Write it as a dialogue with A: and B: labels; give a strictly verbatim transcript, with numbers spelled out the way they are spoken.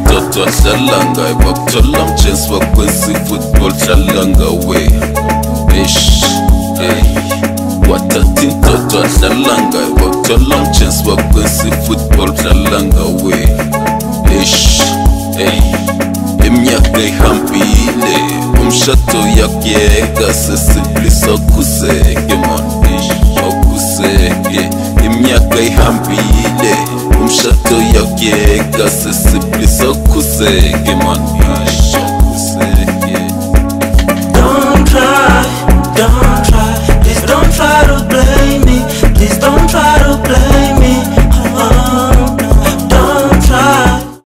A: intoto adlalanga bakuthola umchance wakwenza i-football dlalanga we ish hey wathatha intoto adlalanga bakuthola umchance wakwenza i-football dlalanga we ish hey iminyaka ihambile umshado yakuyeka sesiplisa okhuzeke man ish okhuzeke iminyaka ihambile umshado yakuyeka sesiplisa okhuzeke man